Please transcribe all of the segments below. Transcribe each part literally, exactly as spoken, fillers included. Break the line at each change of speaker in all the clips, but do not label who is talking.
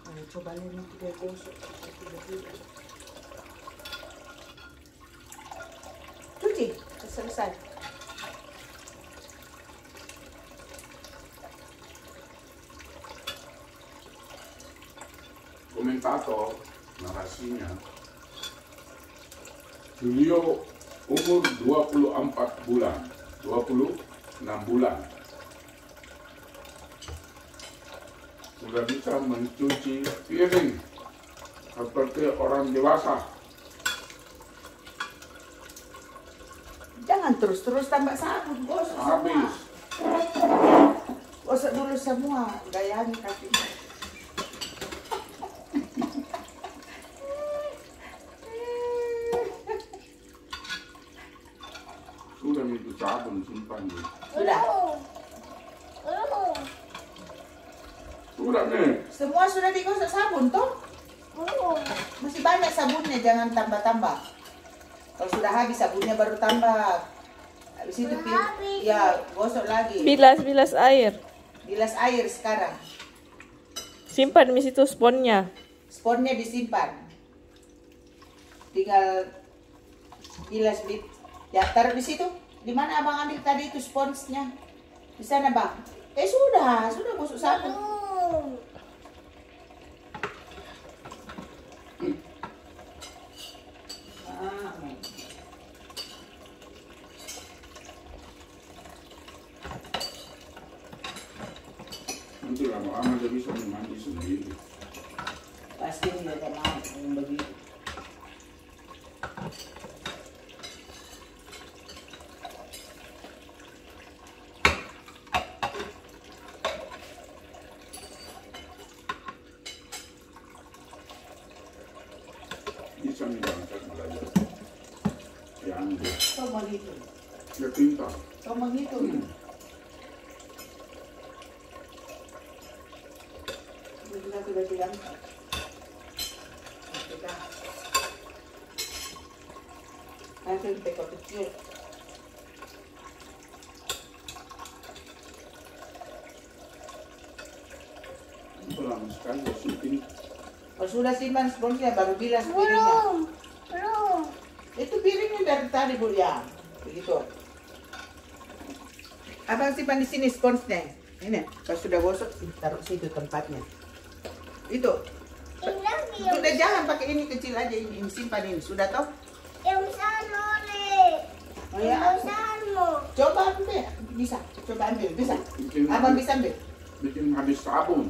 Ayo, coba ini kita gosok. Cuci, selesai.
Komentator narasinya, beliau umur dua puluh empat bulan, dua puluh enam bulan, sudah bisa mencuci piring seperti orang dewasa.
Jangan terus-terus tambah sabun, gosok
Habis.
semua. Gosok dulu semua, gayanya kakinya.
Sudah itu sabun simpan dulu.
Sudah.
Sudah nih.
Semua sudah digosok sabun toh? Masih banyak sabunnya, jangan tambah-tambah. Kalau sudah habis sabunnya baru tambah. Habis itu pi- ya gosok lagi.
Bilas-bilas air.
Bilas air sekarang.
Simpan di situ sponnya.
Sponnya disimpan. Tinggal bilas bit. Ya taruh di situ. Di mana abang ambil tadi itu sponsnya? Di sana bang. Eh sudah, sudah gosok sabun. Ah.
Nanti lama-lama dia bisa mandi sendiri.
Pasti dia tak mau yang begitu.
Bisa nih berangkat belajar. Ya ambil.
Kau mau gitu?
Dia pintar.
Kau mau gitu?
Hmm.
Kita sudah bilang. Kita. Nanti kita kecil.
Pelan sekali syuting.
Kalau sudah simpan sponsnya baru bilas piringnya.
Belum. Belum.
Itu piringnya dari tadi bu ya. Begitu. Abang simpan di sini sponsnya. Ini. Kalau sudah gosok taruh situ tempatnya. Itu.
Ini
Sudah jangan pakai ini kecil aja ini, ini simpan ini. Sudah toh?
yang sana nih.
Oh ya.
Yang sana.
Coba ambil. Bisa. Coba ambil. Bisa.
Bikin
Abang
habis,
bisa ambil.
bikin habis sabun.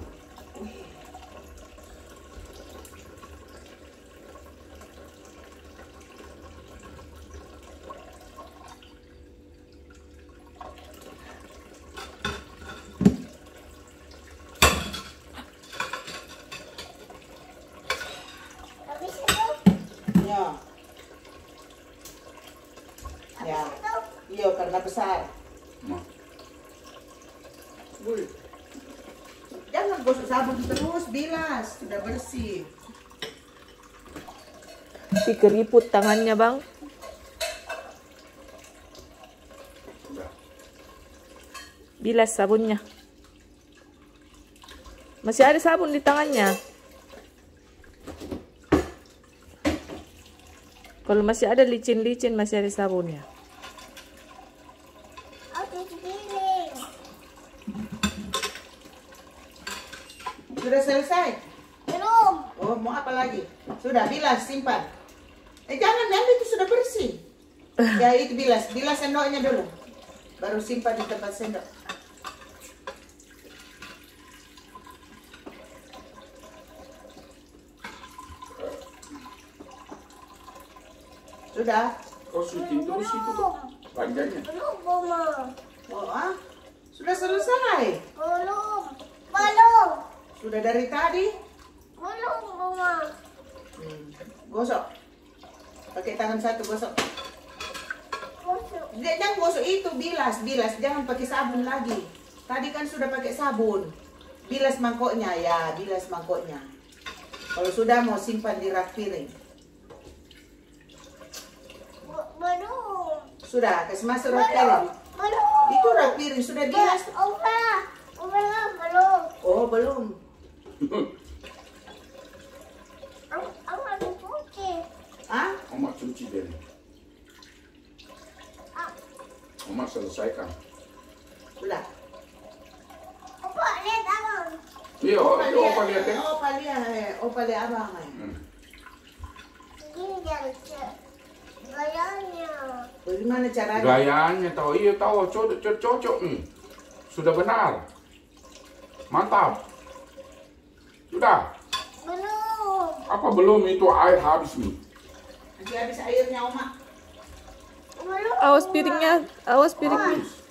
Habis itu.
Ya. Ya.
Habis itu.
Iya karena besar.
Nah,
Bul. Jangan gosok sabun terus, bilas. Sudah bersih.
Si keriput tangannya bang.
sudah.
Bilas sabunnya. Masih ada sabun di tangannya. Kalau masih ada licin-licin masih ada sabunnya.
Aku piring.
Sudah selesai?
Belum.
Oh, mau apa lagi? Sudah, bilas, simpan. Eh, jangan, nanti itu sudah bersih. Ya, itu bilas. Bilas sendoknya dulu. Baru simpan di tempat sendok. Sudah?
Kau syuting terus itu panjangnya.
Belum, Mama.
Oh, ah? Sudah selesai?
Belum. Belum.
Sudah dari tadi?
Belum, Mama.
Hmm. Gosok. Pakai tangan satu gosok.
Gosok.
Jangan gosok itu, bilas, bilas. Jangan pakai sabun lagi. Tadi kan sudah pakai sabun. Bilas mangkoknya, ya, bilas mangkoknya. Kalau sudah mau simpan di rak piring.
Belum.
Sudah, kasih masuk rak piring.
Belum.
Itu rak piring, sudah bilas.
Udah. Udah, belum.
Oh, belum.
cuci deh. Oma selesaikan.
Sudah.
Opa, lihat abang.
Iya, oh, itu Opa lihat ya.
Opa lihat, eh. Opa lihat abang. Eh.
Hmm.
Ini yang ce- gayanya.
Bagaimana caranya?
Gayanya tahu, iya tahu, cocok, cocok, cocok nih. Sudah benar. Mantap. Sudah.
Belum.
Apa belum itu air habis nih?
Nanti habis airnya, Oma.
Belum.
Awas piringnya, awas piringnya.
Habis.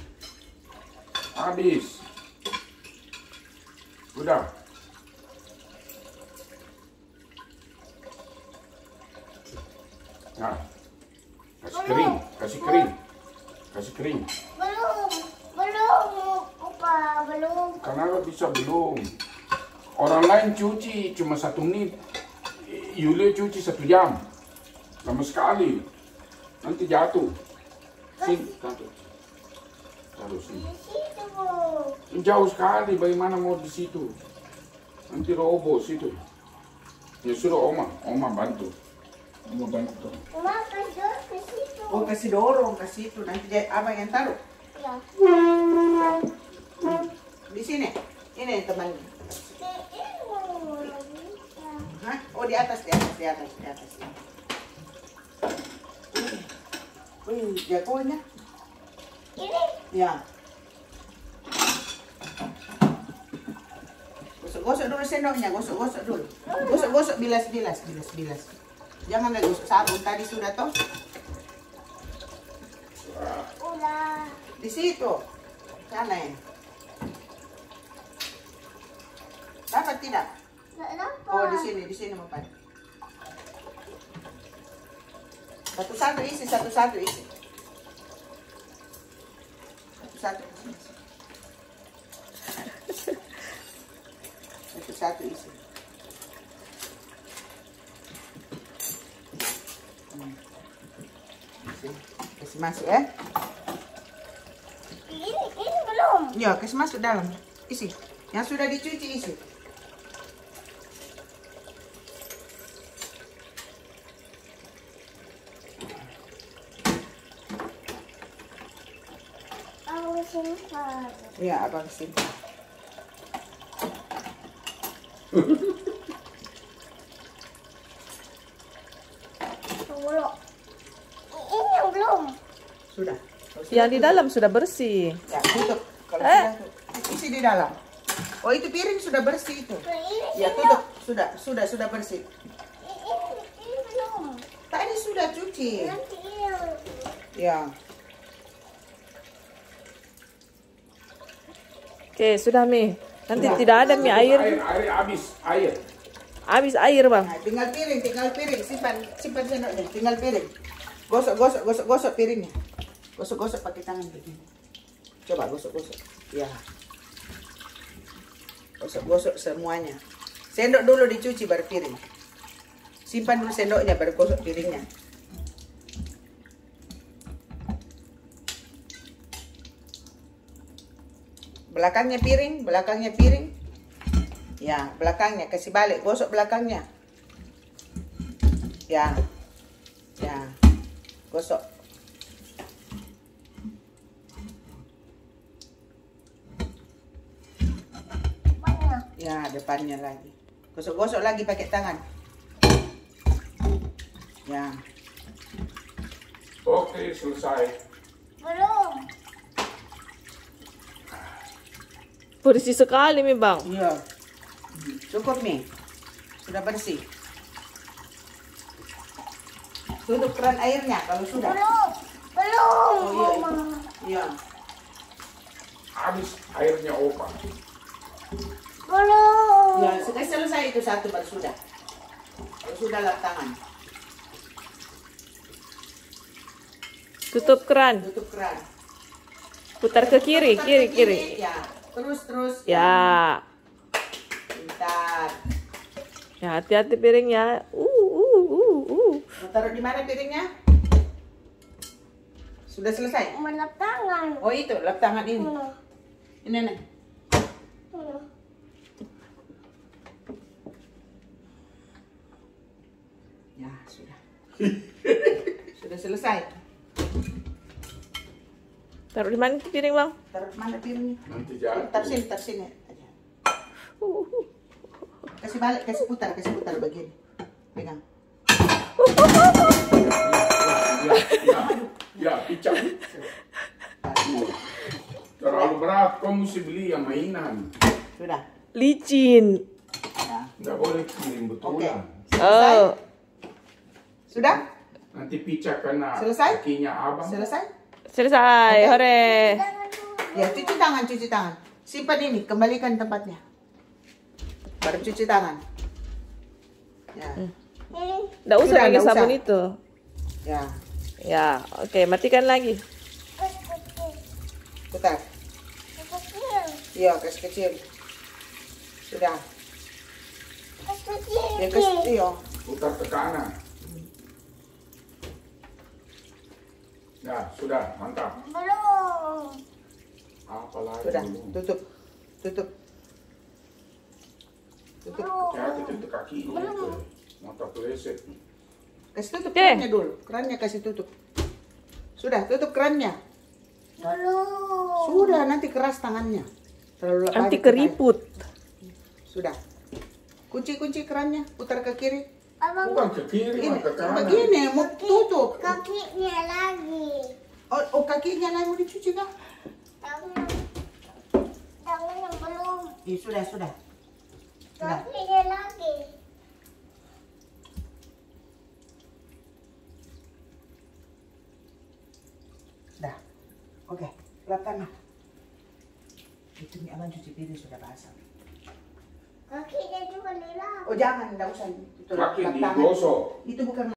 Habis. Sudah. Nah. Kasih kering, kasih kering. Kasih kering.
Belum. Belum. Opa, belum.
Kenapa bisa belum? Orang lain cuci cuma satu menit. Yulia cuci satu jam. Lama sekali. Nanti jatuh. Sini, taruh. Taruh sini.
Di situ.
Jauh sekali, bagaimana mau di situ? Nanti roboh situ. Ya sudah Oma, Oma bantu. Oma bantu.
Oma, kasih ke situ.
Oh, kasih dorong ke situ. Nanti dia- abang yang taruh.
Ya.
Di sini. Ini temannya.
Ini bisa.
Hah? Oh, di atas, di atas, di atas, di atas. Wih, jagonya.
Ini.
Ya. Gosok-gosok dulu sendoknya, gosok-gosok dulu. Gosok-gosok, bilas-bilas, bilas-bilas. Jangan lagi gosok sabun, tadi sudah toh.
Udah.
Di situ. Sana ya. Dapat tidak?
Nggak dapat.
Oh, di sini, di sini Bapak. Satu-satu isi, satu-satu isi. Satu-satu isi. Satu-satu isi. Hmm. Isi. Kasih masuk ya.
Ini, ini belum.
Ya, kasih masuk dalam. Isi. Yang sudah dicuci isi.
Aku simpan.
Ya, abang simpan.
Belum. Ini yang belum.
Sudah. Kalau sudah,
Yang di
tutup.
dalam sudah bersih.
Ya, tutup. Kalau
Eh.
sudah, tutup. Isi di dalam. Oh, itu piring sudah bersih itu.
Nah, ini
Ya,
sendok.
tutup. Sudah, sudah, sudah bersih.
Ini, ini belum.
Tadi sudah cuci.
Nanti ini yang
Ya.
Oke, sudah Mi. Nanti
Sudah.
tidak ada Mi air.
Air, air habis, air.
Habis air, Bang.
Nah, tinggal piring, tinggal piring. Simpan, simpan sendoknya. Tinggal piring. Gosok, gosok, gosok, gosok piringnya. Gosok, gosok pakai tangan begini. Coba gosok, gosok. Ya. Gosok, gosok semuanya. Sendok dulu dicuci baru piring. Simpan dulu sendoknya baru gosok piringnya. Belakangnya piring, belakangnya piring. Ya, belakangnya kasih balik, gosok belakangnya. Ya. Ya. Gosok.
mana?
Ya, depannya lagi. Gosok-gosok lagi pakai tangan. Ya.
Oke, selesai.
Belum.
Bersih sekali Mi, Bang.
Iya. Cukup nih. Sudah bersih. Tutup keran airnya kalau sudah.
Belum. Belum.
Oh, iya,
Mama.
itu. Iya.
Habis airnya Opa.
Belum.
Ya, sudah selesai itu satu baru sudah. Kalau sudah lap tangan.
Tutup keran.
Tutup keran.
Putar ke kiri,
Putar
kiri,
ke
kiri.
Ya. Terus terus.
Ya.
Pintar.
Ya, hati-hati piringnya. Uh, uh, uh, uh.
Mau taruh di mana piringnya? Sudah selesai.
Melap tangan.
Oh itu, lap tangan ini.
Mana?
Ini nih.
Mana?
Ya, sudah. selesai.
Taruh di mana itu piring, Bang?
Taruh mana piringnya?
Nanti
Tar
jatuh.
sini, tar sini aja.
Uh, uh.
Kasih balik, kasih putar, kasih putar begini. Pegang.
Ya, ya, ya, picak. Terlalu berat, kau mesti beli yang mainan.
Sudah.
Licin.
Ya.
Nggak boleh kirim
Oke.
betulan.
Selesai?
Oh.
Sudah?
Nanti picak kena
Selesai?
kakinya abang.
Selesai?
Selesai.
Oke.
Hore.
Jangan dulu.
Ya, cuci tangan, cuci tangan. Simpan ini, kembalikan tempatnya. Baru cuci tangan. Ya.
Ini
Nggak usah
Sudah,
pakai
nggak
sabun
usah.
itu.
Ya.
Ya, oke, matikan lagi.
kecil.
Putar.
Kecil.
Iya, kasih kecil. Sudah.
Kecil.
Ya, kasih, iya.
Putar ke kanan. Ya, sudah, mantap.
Belum.
Apalagi
Sudah,
belum.
tutup. Tutup. Tutup.
Hati-hati tutup kakinya itu. Mata peleset.
Kasih tutup
Oke.
kerannya dulu. Kerannya kasih tutup. Sudah, tutup kerannya.
Belum.
Sudah, nanti keras tangannya. Terlalu
Nanti
banyak
keriput.
air. Sudah. Kunci-kunci kerannya, putar ke kiri.
Abang
Bukan ke kiri,
Ini,
mah ke kanan.
begini, mau tutup.
kakinya lagi.
Oh, oh kakinya lagi mau dicuci kah?
Tangan. Tangannya belum.
Iya, sudah, sudah. Sudah.
Kakinya lagi.
Sudah. Oke, lap tangan. Itu nih abang cuci piring sudah basah.
Kakinya juga lilap.
Oh jangan, enggak usah. Itu lap
Kaki
tangan.
digosok.
Itu bukan